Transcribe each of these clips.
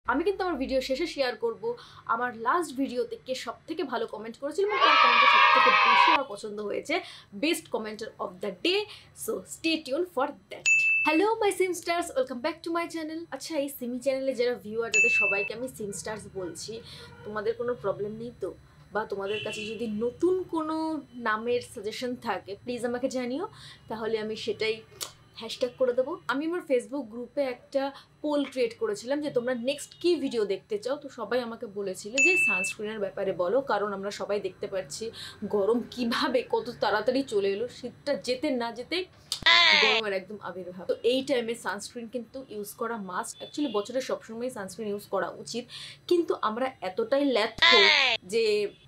আমি কিন্তু আমার ভিডিও শেষে শেয়ার করব আমার লাস্ট ভিডিওতে কে সবথেকে ভালো কমেন্ট করেছিল এবং কোন কমেন্টটা সবথেকে বেশি আমার পছন্দ হয়েছে, best commenter of the day. So stay tune for that. Hello my sim stars, welcome back to my channel. আচ্ছা, এই সিমি চ্যানেলে যারা ভিউয়ার, যাদের সবাইকে আমি সিম স্টার্স বলছি, তোমাদের কোনো প্রবলেম নেই তো? বা তোমাদের কাছে যদি নতুন কোনো নামের সাজেশন থাকে প্লিজ আমাকে জানিও, তাহলে আমি সেটাই হ্যাশট্যাগ করে দেবো। আমি আমার ফেসবুক গ্রুপে একটা পোল ক্রিয়েট করেছিলাম যে তোমরা নেক্সট কী ভিডিও দেখতে চাও। তো সবাই আমাকে বলেছিল যে সানস্ক্রিনের ব্যাপারে বলো, কারণ আমরা সবাই দেখতে পাচ্ছি গরম কিভাবে কত তাড়াতাড়ি চলে এলো, শীতটা যেতে না যেতেই গরমের একদম আবির্ভাব। তো এই টাইমে সানস্ক্রিন কিন্তু ইউজ করা মাস্ট। অ্যাকচুয়ালি বছরের সবসময় সানস্ক্রিন ইউজ করা উচিত, কিন্তু আমরা এতটাই ল্যাথো যে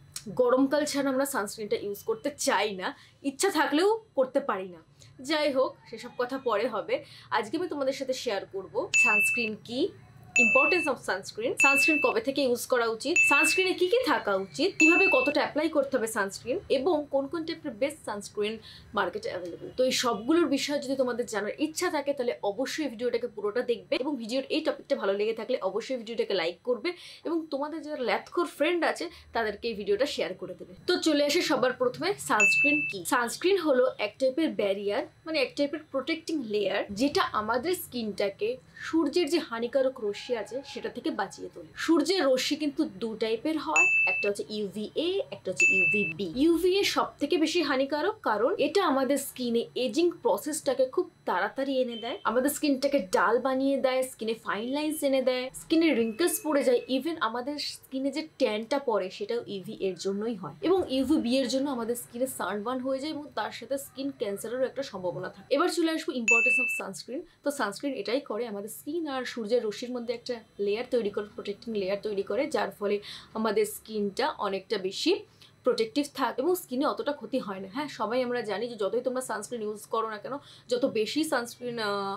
গরমকাল ছাড়া আমরা সানস্ক্রিনটা ইউজ করতে চাই না, ইচ্ছা থাকলেও করতে পারি না। যাই হোক, সেসব কথা পরে হবে। আজকে আমি তোমাদের সাথে শেয়ার করব সানস্ক্রিন কি, ইম্পর্টেন্স অফ সানস্ক্রিন, সানস্ক্রিন কবে থেকে ইউজ করা উচিত, সানস্ক্রিনে কি কি থাকা উচিত, কিভাবে কতটা অ্যাপ্লাই করতে হবে সানস্ক্রিন, এবং কোন কোন টাইপের বেস্ট সানস্ক্রিন মার্কেটে অ্যাভেলেবল। তো এই সবগুলোর বিষয়ে যদি তোমাদের জানার ইচ্ছা থাকে তাহলে অবশ্যই ভিডিওটাকে পুরোটা দেখবে, এবং ভিডিওর এই টপিকটা ভালো লেগে থাকলে অবশ্যই ভিডিওটাকে লাইক করবে, এবং তোমাদের যারা ল্যাথখোর ফ্রেন্ড আছে তাদেরকে এই ভিডিওটা শেয়ার করে দেবে। তো চলে আসে সবার প্রথমে সানস্ক্রিন কি। সানস্ক্রিন হলো এক টাইপের ব্যারিয়ার, মানে এক টাইপের প্রোটেক্টিং লেয়ার, যেটা আমাদের স্কিনটাকে সূর্যের যে হানিকারক রশ্মি আছে সেটা থেকে বাঁচিয়ে তোলে। সূর্যের রশ্মি কিন্তু দু টাইপের হয়, একটা হচ্ছে ইউভিএ, একটা হচ্ছে ইউভিবি। ইউভিএ সব থেকে বেশি হানিকারক, কারণ এটা আমাদের স্কিনে এজিং প্রসেসটাকে খুব তাড়াতাড়ি এনে দেয়, আমাদের স্কিনটাকে ডাল বানিয়ে দেয়, স্কিনে ফাইন লাইন্স এনে দেয়, স্কিনে রিঙ্কেলস পড়ে যায়, ইভেন আমাদের স্কিনে যে ট্যানটা পড়ে সেটাও ইউভি এর জন্যই হয়, এবং ইউভিবি এর জন্য আমাদের স্কিনে সানবার্ন হয়ে যায়, এবং তার সাথে স্কিন ক্যান্সারেরও একটা সম্ভাবনা থাকে। এবার চলে আসবো ইম্পর্টেন্স অফ সানস্ক্রিন। তো সানস্ক্রিন এটাই করে, আমাদের স্কিন আর সূর্যের রশ্মির মধ্যে একটা লেয়ার তৈরি করে, প্রোটেক্টিং লেয়ার তৈরি করে, যার ফলে আমাদের স্কিনটা অনেকটা বেশি প্রোটেক্টিভ থাকে এবং স্কিনে অতটা ক্ষতি হয় না। হ্যাঁ, সবাই আমরা জানি যে যতই তোমরা সানস্ক্রিন ইউজ করো না কেন, যত বেশি সানস্ক্রিন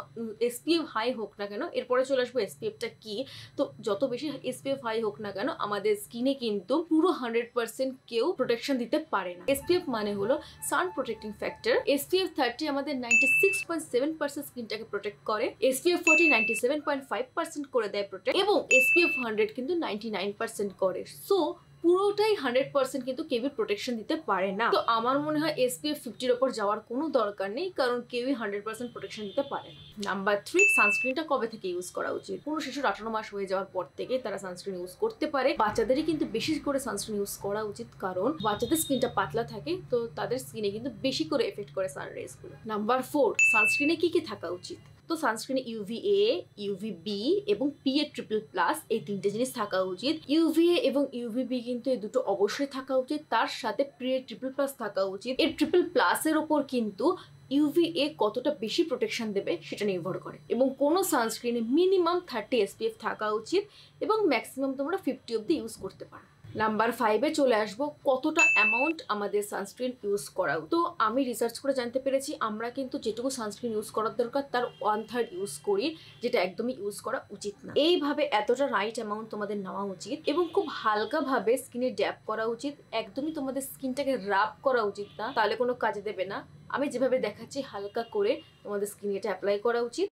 এসপিএফ হাই হোক না কেন, এরপরে চলে আসবো এসপিএফটা কি। তো যত বেশি এসপিএফ হাই হোক না কেন, আমাদের স্কিনে কিন্তু পুরো 100% কেউ প্রোটেকশন দিতে পারে না। এসপিএফ মানে হলো সান প্রোটেক্টিং ফ্যাক্টর। এসপিএফ 30 আমাদের 96.7% স্কিনটাকে প্রোটেক্ট করে, এসপিএফ 40 97.5% করে দেয় প্রোটেক্ট, এবং এসপিএফ 100 কিন্তু 99% করে। সো পুরোটাই 100% কিন্তু কেউই প্রোটেকশন দিতে পারে না। তো আমার মনে হয় SPF 50-র ওপর যাওয়ার কোনো দরকার নেই, কারণ কেউই 100% প্রোটেকশন দিতে পারে না। নাম্বার 3, সানস্ক্রিনটা কবে থেকে ইউজ করা উচিত। কোনো শিশুর 18 মাস হয়ে যাওয়ার পর থেকে তারা সানস্ক্রিন ইউজ করতে পারে। বাচ্চাদেরই কিন্তু বেশি করে সানস্ক্রিন ইউজ করা উচিত, কারণ বাচ্চাদের স্কিনটা পাতলা থাকে, তো তাদের স্কিনে কিন্তু বেশি করে এফেক্ট করে সানরেজগুলো। নাম্বার 4, সানস্ক্রিনে কি কি থাকা উচিত। তো সানস্ক্রিনে ইউভিএ, ইউভিবি এবং PA++, এই তিনটে জিনিস থাকা উচিত। ইউভিএ এবং ইউভিবি কিন্তু এই দুটো অবশ্যই থাকা উচিত, তার সাথে PA++ থাকা উচিত। এর PA++ এর ওপর কিন্তু ইউভিএ কতটা বেশি প্রোটেকশন দেবে সেটা নির্ভর করে, এবং কোনো সানস্ক্রিনে মিনিমাম 30 SPF থাকা উচিত, এবং ম্যাক্সিমাম তোমরা 50 অব্দি ইউজ করতে পারো। নাম্বার 5-এ চলে আসবো, কতটা অ্যামাউন্ট আমাদের সানস্ক্রিন ইউজ করা। তো আমি রিসার্চ করে জানতে পেরেছি আমরা কিন্তু যেটুকু সানস্ক্রিন ইউজ করার দরকার তার 1/3 ইউজ করি, যেটা একদমই ইউজ করা উচিত না। এইভাবে এতটা রাইট অ্যামাউন্ট তোমাদের নেওয়া উচিত, এবং খুব হালকাভাবে স্কিনে ড্যাপ করা উচিত। একদমই তোমাদের স্কিনটাকে রাব করা উচিত না, তাহলে কোনো কাজে দেবে না। আমি যেভাবে দেখাচ্ছি হালকা করে তোমাদের স্কিনে এটা অ্যাপ্লাই করা উচিত।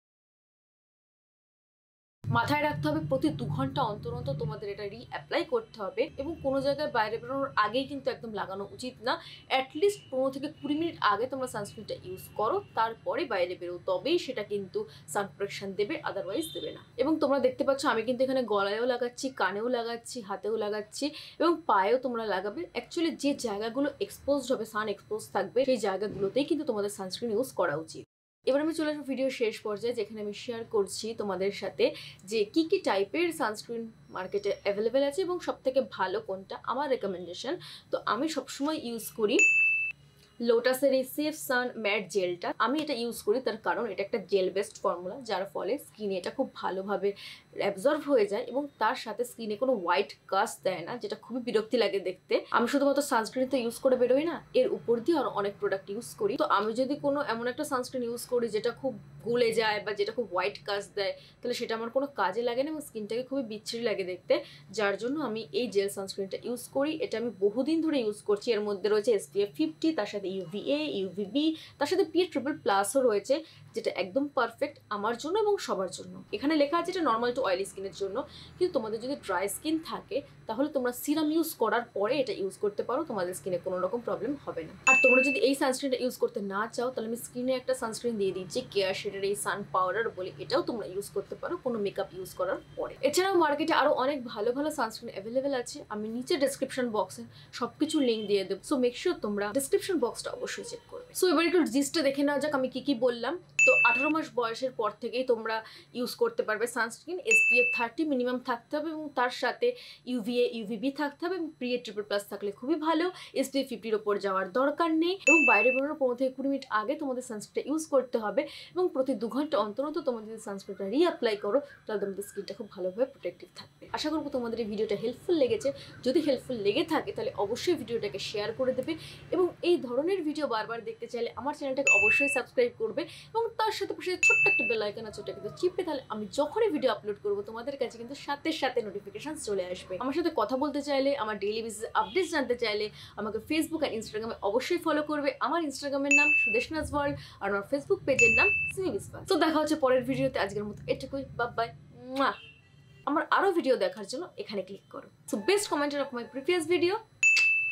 মাথায় রাখতে হবে প্রতি 2 ঘন্টা অন্তর অন্তর তোমাদের এটা অ্যাপ্লাই করতে হবে, এবং কোনো জায়গায় বাইরে বেরোনোর আগেই কিন্তু একদম লাগানো উচিত না। অ্যাটলিস্ট 15 থেকে 20 মিনিট আগে তোমরা সানস্ক্রিনটা ইউজ করো, তারপরে বাইরে বেরো, তবেই সেটা কিন্তু সান প্রোটেকশন দেবে, আদারওয়াইজ দেবে না। এবং তোমরা দেখতে পাচ্ছ আমি কিন্তু এখানে গলায়ও লাগাচ্ছি, কানেও লাগাচ্ছি, হাতেও লাগাচ্ছি, এবং পায়েও তোমরা লাগাবে। অ্যাকচুয়ালি যে জায়গাগুলো এক্সপোজড হবে, সান এক্সপোজ থাকবে, সেই জায়গাগুলোতেই কিন্তু তোমাদের সানস্ক্রিন ইউজ করা উচিত। এবার আমি চলে আসবো ভিডিও শেষ পর্যায়ে, যেখানে আমি শেয়ার করছি তোমাদের সাথে যে কি কি টাইপের সানস্ক্রিন মার্কেটে অ্যাভেলেবেল আছে এবং সবথেকে ভালো কোনটা আমার রেকমেন্ডেশন। তো আমি সবসময় ইউজ করি লোটাসের এই সেফ সান ম্যাট জেলটা। আমি এটা ইউজ করি তার কারণ এটা একটা জেল বেসড ফর্মুলা, যার ফলে স্কিনে এটা খুব ভালোভাবে অ্যাবজর্ভ হয়ে যায়, এবং তার সাথে স্কিনে কোনো হোয়াইট কাস্ট দেয় না, যেটা খুবই বিরক্তি লাগে দেখতে। আমি শুধুমাত্র সানস্ক্রিন তো ইউজ করে বেরোই না, এর উপর দিয়ে আরো অনেক প্রোডাক্ট ইউজ করি। তো আমি যদি কোনো এমন একটা সানস্ক্রিন ইউজ করি যেটা খুব গুলে যায় বা যেটা খুব হোয়াইট কাস্ট দেয়, তাহলে সেটা আমার কোনো কাজে লাগে না, এবং স্কিনটাকে খুবই বিচ্ছিরি লাগে দেখতে, যার জন্য আমি এই জেল সানস্ক্রিনটা ইউজ করি। এটা আমি বহুদিন ধরে ইউজ করছি। এর মধ্যে রয়েছে SPF 50, তার সাথে UVA UVB, তার সাথে PA+++ও রয়েছে, যেটা একদম পারফেক্ট আমার জন্য এবং সবার জন্য। এখানে লেখা আছে এটা নর্মাল টু অয়েলি স্কিনের জন্য, কিন্তু তোমাদের যদি ড্রাই স্কিন থাকে তাহলে তোমরা সিরাম ইউজ করার পরে এটা ইউজ করতে পারো, তোমাদের স্কিনে কোনো রকম প্রবলেম হবে না। আর তোমরা যদি এই সানস্ক্রিনটা ইউজ করতে না চাও তাহলে আমি স্কিনে একটা সানস্ক্রিন দিয়ে দিচ্ছি, কেয়ার শেডের এই সান পাউডার বলে, এটাও তোমরা ইউজ করতে পারো কোনো মেকআপ ইউজ করার পরে। এছাড়াও মার্কেটে আরও অনেক ভালো ভালো সানস্ক্রিন অ্যাভেলেবেল আছে, আমি নিচে ডেসক্রিপশন বক্সে সব কিছু লিঙ্ক দিয়ে দেবো, সো মেক শিওর তোমরা ডেসক্রিপশন বক্সটা অবশ্যই চেক করবে। সো এবার একটু জিস্টটা দেখে নেওয়া যাক আমি কি বললাম। তো 18 মাস বয়সের পর থেকেই তোমরা ইউজ করতে পারবে সানস্ক্রিন। SPF 30 মিনিমাম থাকতে হবে এবং তার সাথে UVA UVB থাকতে হবে এবং PA++ থাকলে খুবই ভালো। SPF 50-র ওপর যাওয়ার দরকার নেই এবং বাইরে বেরোনোর 15 থেকে 20 মিনিট আগে তোমাদের সানস্ক্রিনটা ইউজ করতে হবে এবং প্রতি 2 ঘন্টা অন্তর তোমরা যদি সানস্ক্রিনটা রিঅ্যাপ্লাই করো তাহলে তোমাদের স্কিনটা খুব ভালোভাবে প্রোটেক্টিভ থাকবে। আশা করবো তোমাদের এই ভিডিওটা হেল্পফুল লেগেছে। যদি হেল্পফুল লেগে থাকে তাহলে অবশ্যই ভিডিওটাকে শেয়ার করে দেবে এবং এই ধরনের ভিডিও বারবার দেখতে চাইলে আমার চ্যানেলটাকে অবশ্যই সাবস্ক্রাইব করবে এবং তার সাথে পাশে ছোট্ট একটা বেল আইকন আছে, ওটা কিন্তু চিপে তাহলে আমি যখনই ভিডিও আপলোড করবো তোমাদের কাছে কিন্তু সাথে সাথে নোটিফিকেশন চলে আসবে। আমার সাথে কথা বলতে চাইলে, আমার ডেইলি বেসিস আপডেটস জানতে চাইলে আমাকে ফেসবুক আর ইনস্টাগ্রামে অবশ্যই ফলো করবে। আমার ইনস্টাগ্রামের নাম সুদেশনাজ ওয়ার্ল্ড আর আমার ফেসবুক পেজের নাম সিমি বিশ্বাস। তো দেখা হচ্ছে পরের ভিডিওতে, আজকের মতো এটুকুই, বাই। আমার আরও ভিডিও দেখার জন্য এখানে ক্লিক করো। So best commenter of my previous video.